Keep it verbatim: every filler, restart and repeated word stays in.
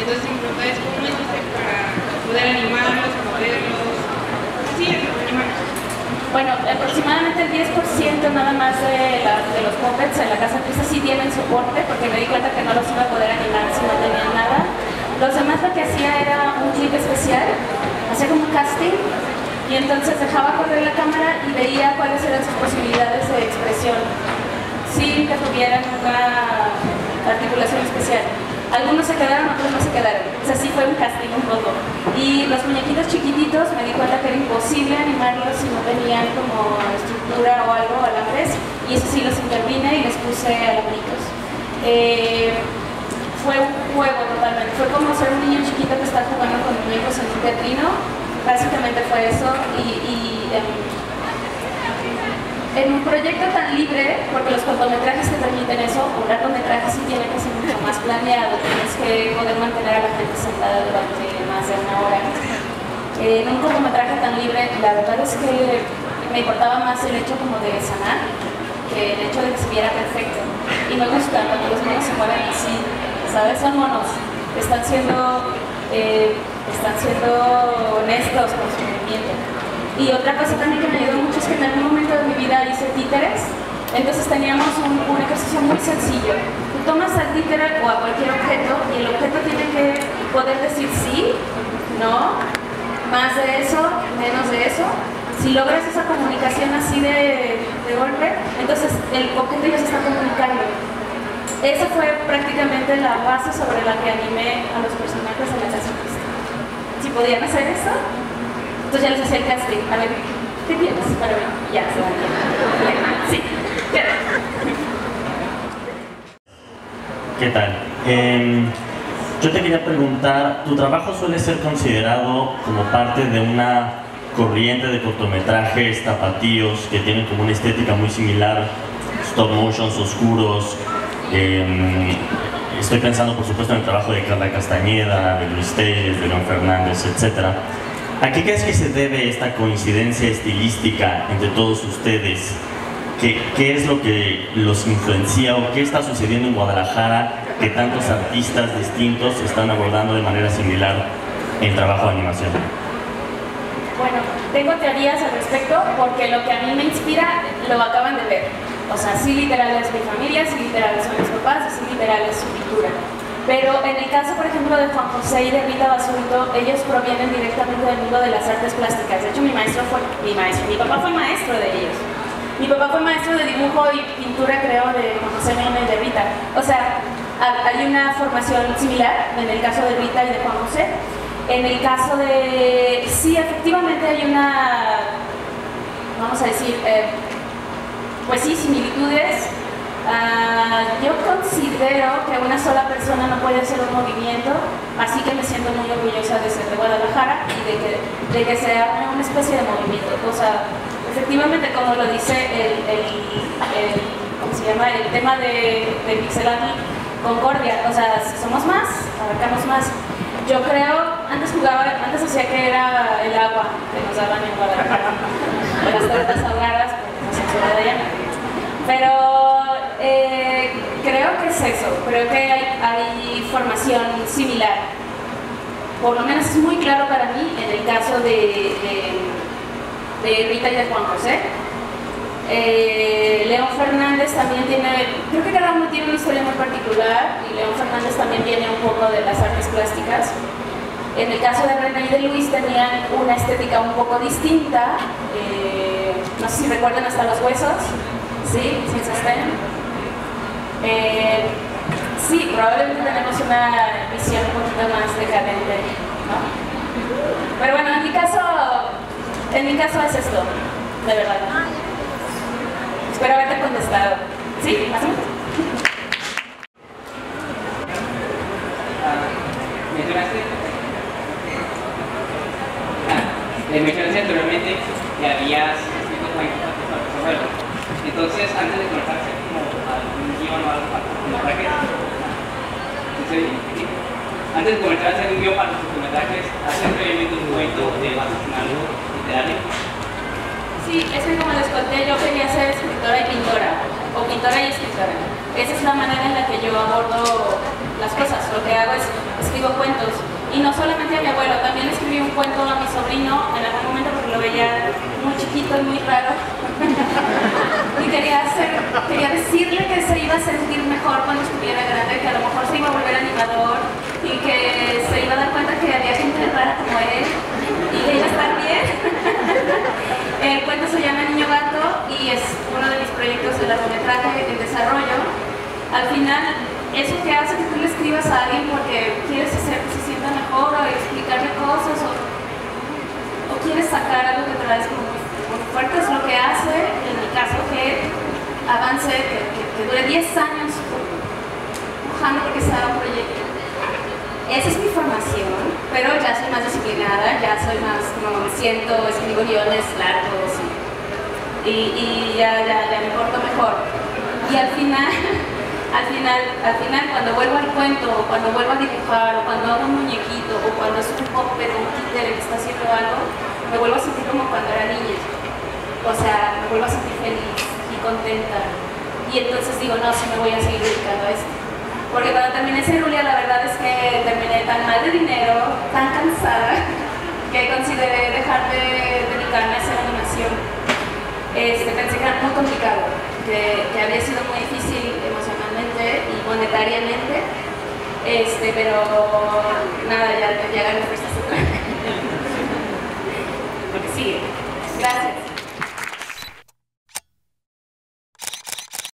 Entonces mi pregunta es, ¿cómo lo hiciste para poder animarlos, moverlos? Sí, animarlos. Bueno, aproximadamente el diez por ciento nada más de, la, de los puppets en la casa triste sí tienen soporte, porque me di cuenta que no los iba a poder animar si no tenían nada. Los demás lo que hacía era un clip especial, hacía como un casting, y entonces dejaba correr la cámara y veía cuáles eran sus posibilidades de expresión, sin que tuvieran una articulación especial. Algunos se quedaron, otros no se quedaron. O sea, sí fue un casting un poco. Y los muñequitos chiquititos me di cuenta que era imposible animarlos si no tenían como estructura o algo, alambres. Y eso sí los intervine y les puse alambриtos. Eh, fue un juego totalmente. Fue como ser un niño chiquito que está jugando con muñecos en un teatrino. Básicamente fue eso. Y, y um, en un proyecto tan libre, porque los cortometrajes te permiten eso, un largometraje sí tiene que ser mucho más planeado, tienes que poder mantener a la gente sentada durante más de una hora. Eh, en un cortometraje tan libre, la verdad es que me importaba más el hecho como de sanar que el hecho de que se viera perfecto. Y me gusta cuando los monos se mueven así, ¿sabes? Son monos, están siendo, eh, están siendo honestos con su movimiento. Y otra cosa también que me ayudó mucho es que en algún momento de mi vida hice títeres, entonces teníamos un, un ejercicio muy sencillo. Tú tomas al títere o a cualquier objeto y el objeto tiene que poder decir sí, no, más de eso, menos de eso. Si logras esa comunicación así de, de golpe, entonces el objeto ya se está comunicando. Esa fue prácticamente la base sobre la que animé a los personajes de la casa triste. Si podían hacer eso, entonces ya les hacía el casting. A ver, ¿qué tienes para mí? Ya, se van a sí, queda. ¿Qué tal? Eh, yo te quería preguntar, ¿tu trabajo suele ser considerado como parte de una corriente de cortometrajes tapatíos que tienen como una estética muy similar, stop motions oscuros? Eh, estoy pensando, por supuesto, en el trabajo de Carla Castañeda, de Luis Telles, de León Fernández, etcétera. ¿A qué crees que se debe esta coincidencia estilística entre todos ustedes? ¿Qué, qué es lo que los influencia o qué está sucediendo en Guadalajara que tantos artistas distintos están abordando de manera similar el trabajo de animación? Bueno, tengo teorías al respecto porque lo que a mí me inspira lo acaban de ver. O sea, sí literal es mi familia, sí literal son mis papás, sí literal es su pintura. Pero en el caso, por ejemplo, de Juan José y de Rita Basurto, ellos provienen directamente del mundo de las artes plásticas. De hecho, mi maestro fue mi maestro, mi papá fue maestro de ellos. Mi papá fue maestro de dibujo y pintura, creo, de Juan José Mena y de Rita. O sea, hay una formación similar en el caso de Rita y de Juan José. En el caso de... Sí, efectivamente hay una... Vamos a decir... Eh, pues sí, similitudes. Uh, yo considero que una sola persona no puede hacer un movimiento, así que me siento muy orgullosa de ser de Guadalajara y de que, de que sea una especie de movimiento. O sea, efectivamente, como lo dice el, el, el, ¿cómo se llama? El tema de, de Pixelani, Concordia, o sea, si somos más, abarcamos más. Yo creo, antes jugaba, antes hacía que era el agua que nos daban en Guadalajara, las tortas ahogadas, porque nos censura de allá. Pero eh, creo que es eso, creo que hay, hay formación similar. Por lo menos es muy claro para mí en el caso de, de, de Rita y de Juan José. Eh, León Fernández también tiene, creo que cada uno tiene una historia muy particular y León Fernández también tiene un poco de las artes plásticas. En el caso de René y de Luis tenían una estética un poco distinta, eh, no sé si recuerdan Hasta los huesos. Sí, sin sostén. Eh, sí, probablemente tenemos una visión un poquito más decadente, ¿no? Pero bueno, en mi caso, en mi caso es esto, de verdad. Espero haberte contestado. ¿Sí? ¿Más o menos? Mencionaste, ah, mencionaste anteriormente que habías escrito con el Entonces, antes de conectarse como algún guión o algo para los cortometrajes, antes de conectarse a un guión para los cortometrajes, ¿hacen previamente un momento de base en algo literario? Sí, es que como les conté, yo quería ser escritora y pintora, o pintora y escritora. Esa es la manera en la que yo abordo las cosas. Lo que hago es escribo cuentos. Y no solamente a mi abuelo, también escribí un cuento a mi sobrino en algún momento porque lo veía muy chiquito y muy raro. Y quería, hacer, quería decirle que se iba a sentir mejor cuando estuviera grande, que a lo mejor se iba a volver animador y que se iba a dar cuenta que había gente rara como él y que iba a estar bien. El cuento se llama Niño Gato y es uno de mis proyectos de largometraje en desarrollo. Al final, eso que hace que tú le escribas a alguien porque quieres hacer que se sienta mejor o explicarle cosas o, o quieres sacar algo que traes como muy, muy fuerte, es lo que hace, en mi caso, que avance, que, que, que dure diez años empujando porque se haga un proyecto. Esa es mi formación, pero ya soy más disciplinada, ya soy más, como me siento, escribo guiones largos y, y ya, ya, ya me porto mejor. Y al final... Al final, al final, cuando vuelvo al cuento, o cuando vuelvo a dibujar, o cuando hago un muñequito, o cuando es un puppet o un títere que está haciendo algo, me vuelvo a sentir como cuando era niña. O sea, me vuelvo a sentir feliz y contenta. Y entonces digo, no, sí me voy a seguir dedicando a esto. Porque cuando terminé Cerulia, la verdad es que terminé tan mal de dinero, tan cansada, que consideré dejar de dedicarme a hacer animación. Este, pensé que era muy complicado, que, que había sido muy difícil emocionalmente y monetariamente, este, pero nada, ya, ya gané fuerzas otra vez. Porque sigue.